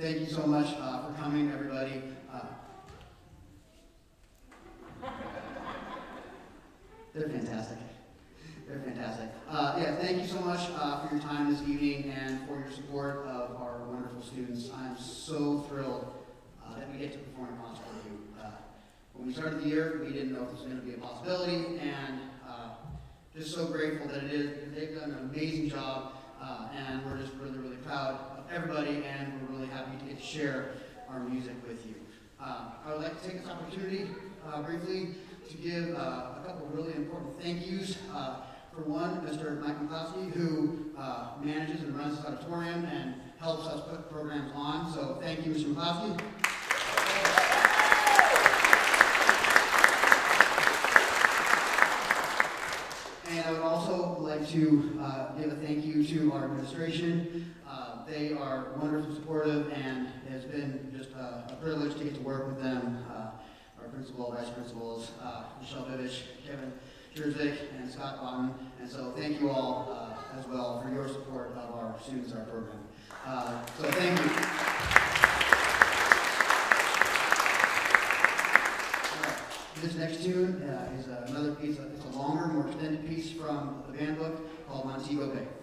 thank you so much for coming, everybody. They're fantastic. They're fantastic. Yeah, thank you so much for your time this evening and for your support of our wonderful students. I'm so thrilled that we get to perform a concert with you. When we started the year, we didn't know if this was going to be a possibility, and just so grateful that it is. They've done an amazing job, and we're just really, really proud of everybody, and we're really happy to get to share our music with you. I would like to take this opportunity briefly to give a couple of really important thank yous. For one, Mr. Mike McCloskey, who manages and runs this auditorium and helps us put programs on. So thank you, Mr. McCloskey. And I would also like to give a thank you to our administration. They are wonderfully supportive, and it has been just a privilege to get to work with them. Our principal, vice principals, Michelle Vivich, Kevin Jerzik, and Scott Botton. And so thank you all as well for your support of our students, our program. So thank you. This next tune is another piece, it's a longer, more extended piece from the band book called Montego Bay.